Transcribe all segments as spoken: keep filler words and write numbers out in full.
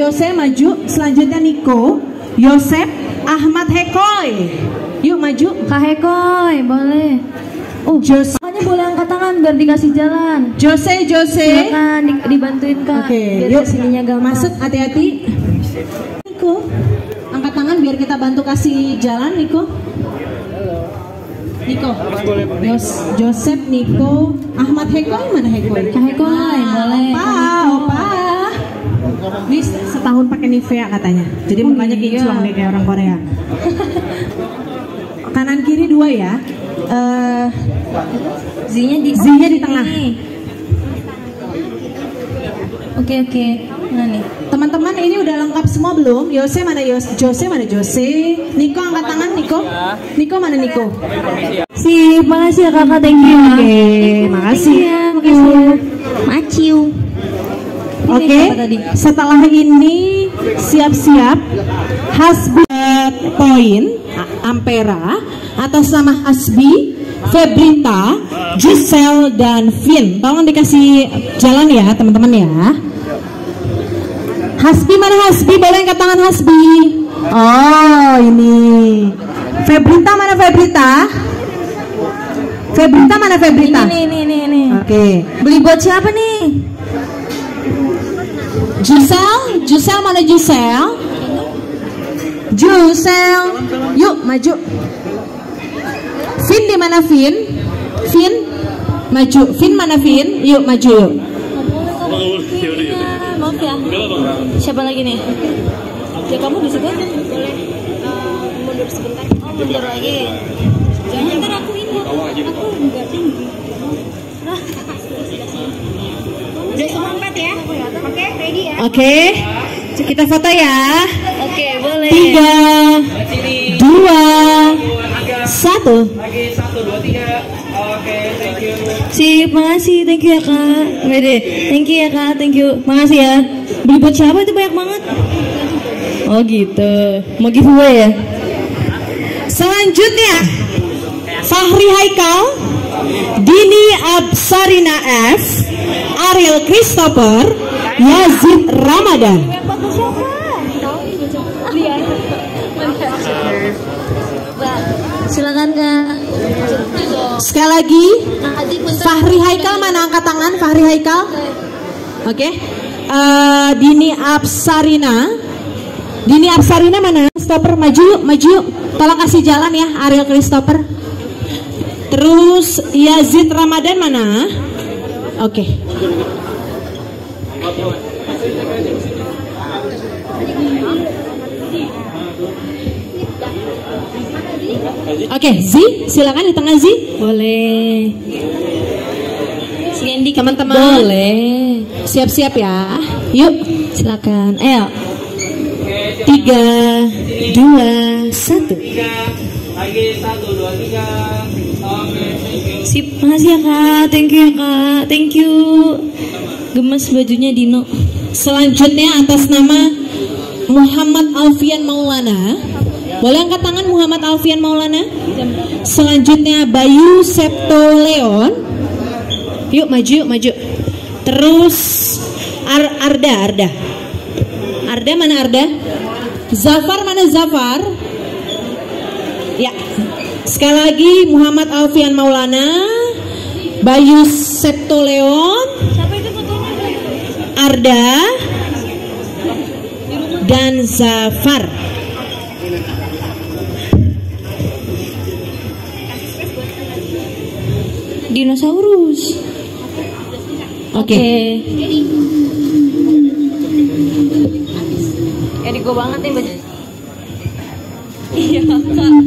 Yose maju. Selanjutnya Niko, Yosep, Ahmad Hekoy. Yuk maju. Kak Hekoy, boleh. Oh, Jose. makanya boleh angkat tangan biar dikasih jalan. Jose, Jose. Silakan di, dibantuin Kak. Oke, biar yuk sininya gampang. masuk, hati-hati. Niko, angkat tangan biar kita bantu kasih jalan, Niko. Niko, Yos, Joseph, Niko, Ahmad Hekoy, mana Hekoy? Kak Hekoy, boleh. Opa, opa. Ini setahun pakai Nivea katanya, jadi Oh, mukanya iya. kinclong nih kayak orang Korea. Kanan kiri dua ya. Uh, Z-nya di Z-nya di tengah. Oke oke. Nah nih. Teman-teman ini udah lengkap semua belum? Yose mana Yos? Jose mana Jose? Niko angkat tangan Niko. Niko mana Niko? Sip, makasih ya kakak, thank you. Oke, makasih ya, makasih ya. Maciu. Oke, setelah ini siap-siap Hasbi Poin Ampera atas nama Hasbi, Febrita, Giselle dan Vin. Tolong dikasih jalan ya teman-teman ya. Hasbi mana Hasbi? Boleh angkat tangan Hasbi. Oh ini. Febrita mana Febrita? Febrita mana Febrita? Ini nih nih nih. Oke. Beli buat siapa nih? Giselle, Giselle mana Giselle? Giselle, yuk maju. Vin di mana Vin? Vin, maju. Vin mana Vin? Yuk maju yuk. Maaf ya. Siapa lagi nih? Ya kamu di situ boleh uh, mundur sebentar. Oh mundur lagi. Jangan kan aku ini. Aku enggak tinggi. Nah. Udah semua empat ya? Oke, ready ya? Oke, kita foto ya. Oke, boleh. Tiga, dua, satu. Lagi satu, dua, tiga. Oke, thank you. Sip, makasih, thank you ya kak. Wede, thank you ya kak, thank you. Makasih ya. Beli buat siapa itu banyak banget? Oh gitu. Mau giveaway ya? Selanjutnya Fahri Haikal, Dini Absarina F, Ariel Christopher, Yazid Ramadan. Silakan kak. Sekali lagi, Fahri Haikal mana angkat tangan? Fahri Haikal. Oke. Okay. Uh, Dini Absarina. Dini Absarina mana? Christopher maju yuk, maju yuk. Tolong kasih jalan ya, Ariel Christopher. Terus Yazid Ramadan mana? Oke. Okay. Oke, okay, Zi, silakan di tengah Zi. Boleh. Segendi teman-teman. Boleh. Siap-siap ya. Yuk, silakan. Ayo. Tiga, dua, satu. Lagi satu, dua, tiga. Oke, thank you. Sip, makasih ya kak. Thank you ya kak. Thank you. Gemes bajunya Dino. Selanjutnya atas nama Muhammad Alfian Maulana. Boleh angkat tangan Muhammad Alfian Maulana. Selanjutnya Bayu Septo Leon. Yuk maju, yuk maju. Terus Ar Arda, Arda. Arda mana Arda? Zafar mana Zafar? Ya. Sekali lagi Muhammad Alfian Maulana, Bayu Septo Leon, Arda, dan Zafar. Dinosaurus. Oke. Okay. Okay. Ya digo banget nih baju. Iya kak.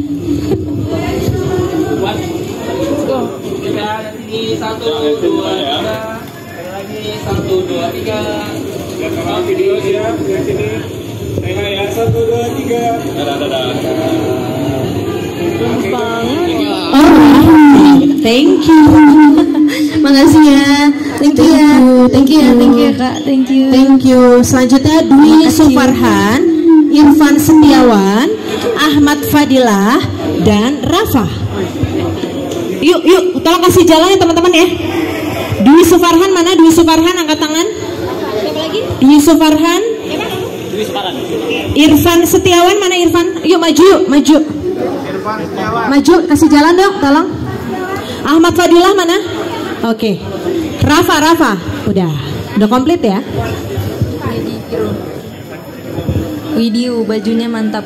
Let's go. Kita sini satu, dua, tiga. Lagi satu, dua, tiga. Lihat kamera video ya, lihat sini. Saya ya satu, dua, tiga. Dadah, dadah. Bagus banget. Alright, thank you. Makasih ya. Thank you ya. Thank you ya. Thank you ya kak. Thank you. Thank you. Selanjutnya Dwi Sufarhan, Irfan Setiawan, Ahmad Fadilah, dan Rafa. Yuk, yuk, tolong kasih jalan ya teman-teman ya. Dwi Sufarhan mana? Dwi Sufarhan angkat tangan. Siapa lagi? Dwi Sufarhan. Irfan Setiawan mana Irfan? Yuk maju yuk, maju. Maju, kasih jalan dong, tolong. Ahmad Fadilah mana? Oke. Rafa, Rafa. Udah. Udah komplit ya? Video bajunya mantap.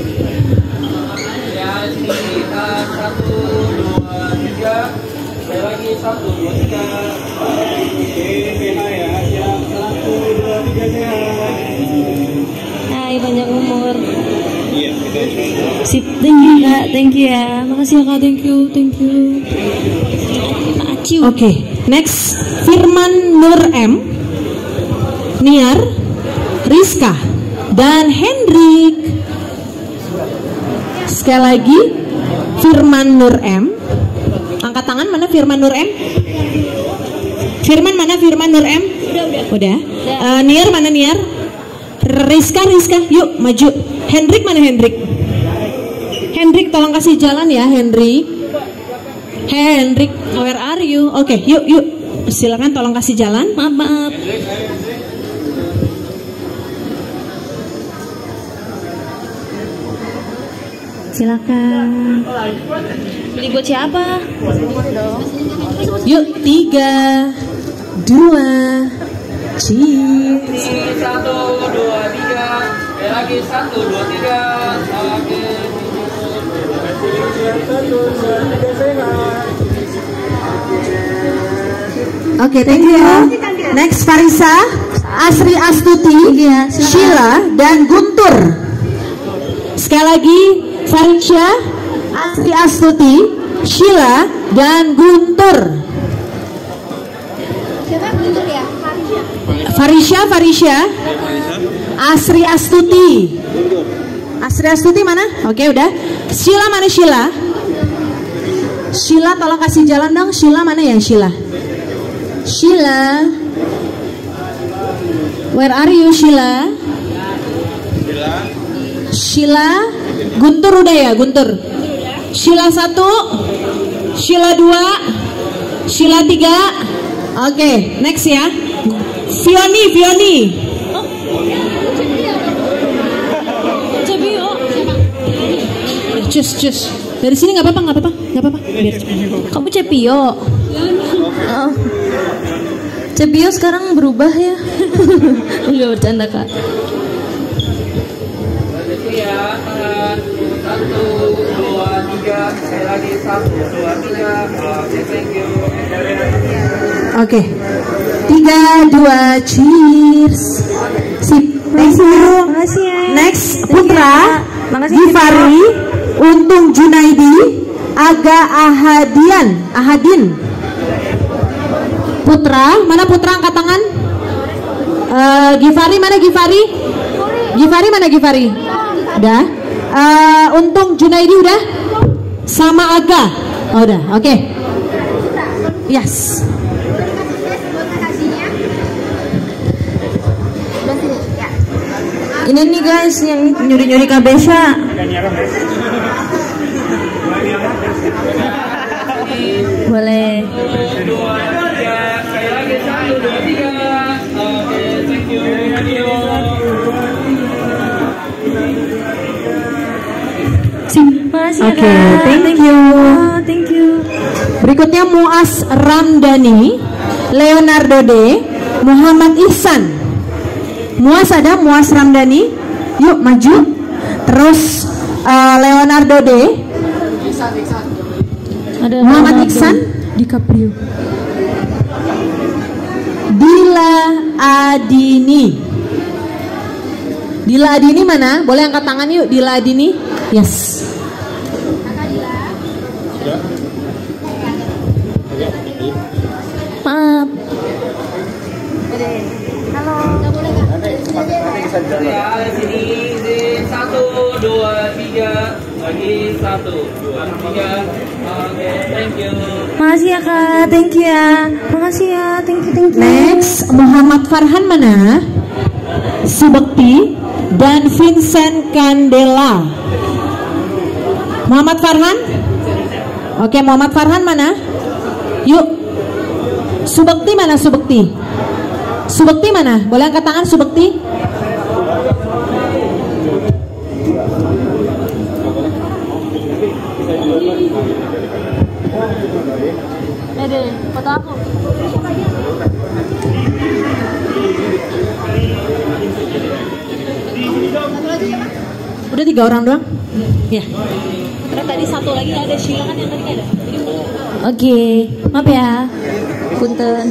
Ya, sini kita satu, dua, tiga. Saya lagi satu, dua, tiga. Oke, sehat ya. Ya, satu, dua, tiga sehat. Hai, panjang umur. Iya, kita Sip, thank you kak, thank you ya. Makasih ya kak, thank you, thank you. Aciu. Oke, okay. Next Firman Nur M, Niar, Rizka, dan Hendrik. Sekali lagi Firman Nur M. Angkat tangan mana Firman Nur M? Firman mana Firman Nur M? Udah, udah. Udah. Uh, Niar mana Niar? Rizka, Rizka, yuk maju. Hendrik mana Hendrik? Hendrik tolong kasih jalan ya Hendrik. Hey Hendrik, where are you? Oke, okay, yuk yuk. Silakan tolong kasih jalan. Maaf, maaf. Silakan. Beli buat siapa? Yuk, tiga, dua, cheers. satu, dua, tiga. Ya, lagi satu, dua, tiga. Oke. Oke, okay, thank you. Next Farisa, Asri Astuti, Sheila, dan Guntur. Sekali lagi Farisa, Asri Astuti, Sheila, dan Guntur. Siapa Guntur ya? Farisha, Farisha, Asri Astuti. Asri Astuti mana? Oke, udah. Sheila mana Sheila? Sheila tolong kasih jalan dong. Sheila mana ya Sheila? Sheila, where are you Sheila? Sheila, Guntur udah ya Guntur. Sheila satu, Sheila dua, Sheila tiga. Oke, okay, next ya. Fioni, Fioni. Cepio. Cus, cus. Dari sini nggak apa-apa, nggak apa-apa, nggak apa-apa. Biar. Kamu Cepio. Oh. Cepio sekarang berubah ya. Enggak bercanda kak. Ya, satu, dua, tiga. Saya lagi satu, dua, tiga. Oke, thank you. Oke, okay. Tiga, dua, cheers. Sip, thank you. Makasih ya. Next, Putra, Makasih, Gifari, Untung Junaidi, Aga Ahadian, Ahadin. Putra, mana Putra angkat tangan? Uh, Gifari mana Gifari? Gifari mana Gifari? Udah. Uh, Untung Junaidi udah? Sama Aga. Oh, udah, oke. Okay. Yes. Ini nih guys yang nyuri-nyuri Kabesha. Boleh. Oke, okay, thank you. Oh, thank you. Berikutnya Muas Ramdhani, Leonardo D, Muhammad Ihsan. Muas ada Muas Ramdhani. Yuk maju. Terus uh, Leonardo D, Ada Muhammad Ihsan, DiCaprio. Dila Adini. Dila Adini mana? Boleh angkat tangan yuk Dila Adini. Yes. Maaf. Halo. Ya, sini di satu, dua, tiga, lagi satu, dua, tiga. Oke, thank you. Makasih ya kak, thank you ya. Makasih ya, thank you, thank you. Next, Muhammad Farhan mana? Subekti dan Vincent Candela. Muhammad Farhan? Oke, Muhammad Farhan mana? Yuk. Subekti mana Subekti? Subekti mana? Boleh angkat tangan Subekti? Ya deh, foto aku. Udah tiga orang doang? Ya. Karena tadi satu lagi ada Sheila kan yang tadi ada. Oke, maaf ya. Punten.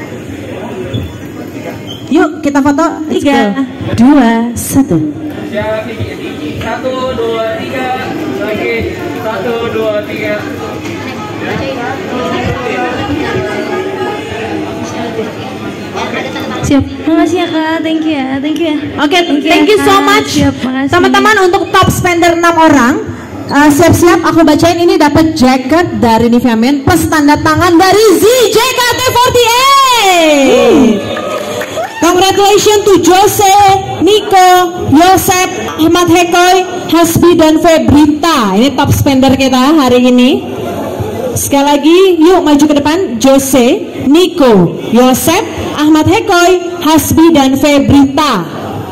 Yuk kita foto. Tiga, dua, satu. Satu, dua, tiga. Lagi. Satu, dua, tiga. Siap. Makasih ya Kak, thank you ya, thank you ya. Oke, okay, thank, thank you ya, so Kak. much. Siap, makasih. Teman-teman untuk top spender enam orang, uh, siap-siap aku bacain ini dapat jacket dari Nivea Men plus tanda tangan dari Z J K T empat delapan. Congratulations to Jose, Nico, Yosep, Ahmad Hekoy, Hasbi dan Febrita. Ini top spender kita hari ini. Sekali lagi, yuk maju ke depan. Jose, Nico, Yosep, Ahmad Hekoy, Hasbi dan Febrita.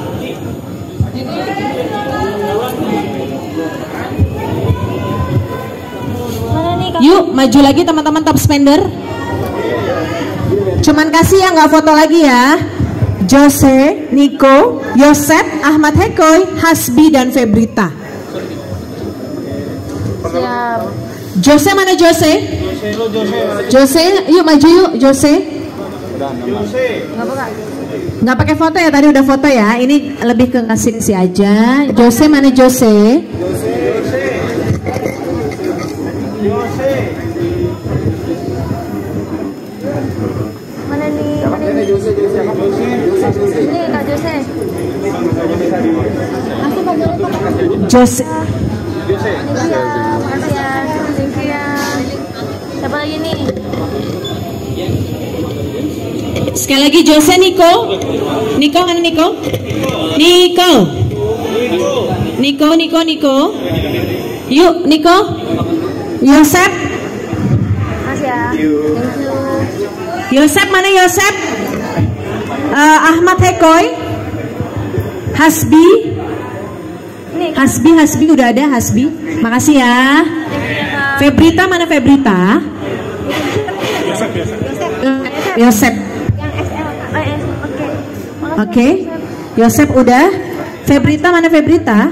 Yuk maju lagi teman-teman top spender. Cuman kasih ya, nggak foto lagi ya. Jose, Nico, Yosep, Ahmad Hekoy, Hasbi dan Febrita. Siap. Jose mana Jose? Jose, yuk maju yuk Jose. Nggak pakai foto ya, tadi udah foto ya. Ini lebih ke kasih kasih aja. Jose mana Jose? Mana nih? Mana nih? Jose, Jose. Ini Kak Jose. Aku mau Jose. Thank you ya, makasih ya. Thank you ya. Siapa lagi nih? Sekali lagi Jose, Nico. Nico mana Nico? Nico. Nico, Nico, Nico. Yuk Nico. Yosep. Makasih ya. Thank you. Yosep mana Yosep? Uh, Ahmad Hekoy. Hasbi. Hasbi, Hasbi udah ada Hasbi. Makasih ya. Febrita mana Febrita? Yosep. Oke. Yosep udah. Febrita mana Febrita?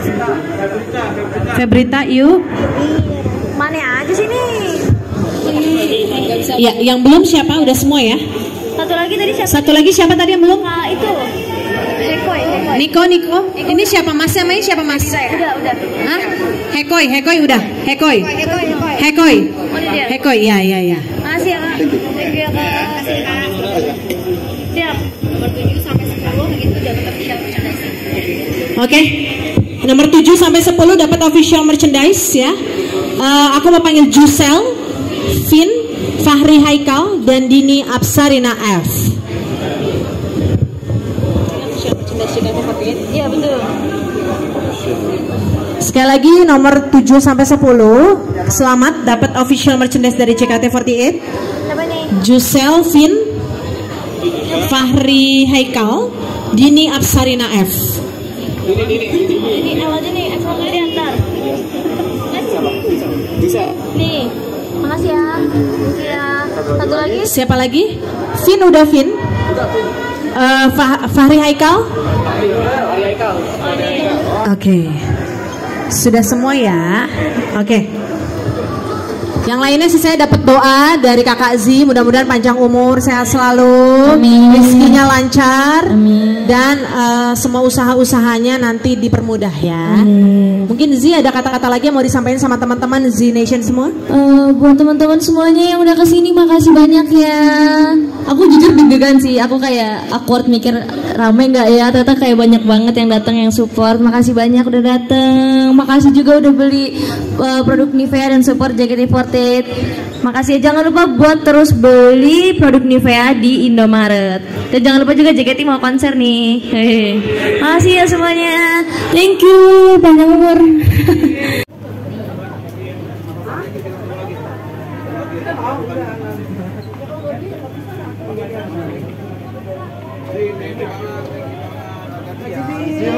Febrita yuk. Mana aja sini? Ya, yang belum siapa? Udah semua ya? Satu lagi tadi siapa? Satu lagi siapa tadi yang belum? Nah, itu. Hekoy, Hekoy. Niko, Niko. Ini siapa Mas? Namanya siapa Mas? Udah, udah. Hah? Hekoy, Hekoy udah. Hekoy. Hekoy, Hekoy. Hekoy. Oh, ini dia. Hekoy, ya, ya, ya. Makasih ya, Kak. Thank you ya, Kak. Makasih, Kak. Siap. Nomor tujuh sampai sepuluh itu dapat official merchandise. Oke. Nomor tujuh sampai sepuluh dapat official merchandise ya. Uh, aku mau panggil Jusel, Vin, Fahri Haikal dan Dini Apsarina F. Iya, betul. Sekali lagi nomor tujuh sampai sepuluh selamat dapat official merchandise dari C K T empat delapan. Siapa nih? Jusel, Vin, Fahri Haikal, Dini Apsarina F. Ini L aja nih, F aja diantar. Bisa. Nih, makasih ya. Thank you ya. Satu lagi. Siapa lagi? Vin udah Vin. Uh, Fah Fahri Haikal. Oke. Okay. Sudah semua ya. Oke. Okay. Yang lainnya sih saya dapat doa dari Kakak Z, mudah-mudahan panjang umur, sehat selalu, rezekinya lancar, Amin. Dan uh, semua usaha-usahanya nanti dipermudah ya. Amin. Mungkin Z ada kata-kata lagi yang mau disampaikan sama teman-teman Z Nation semua? Uh, buat teman-teman semuanya yang udah kesini, makasih banyak ya. Aku jujur deg-degan sih, aku kayak awkward mikir rame nggak ya, ternyata kayak banyak banget yang datang yang support. Makasih banyak udah datang, makasih juga udah beli uh, produk Nivea dan support J K T empat delapan. Makasih ya, jangan lupa buat terus beli produk Nivea di Indomaret. Dan jangan lupa juga J K T mau konser nih. Hehehe. Makasih ya semuanya. Thank you, panjang umur. Terima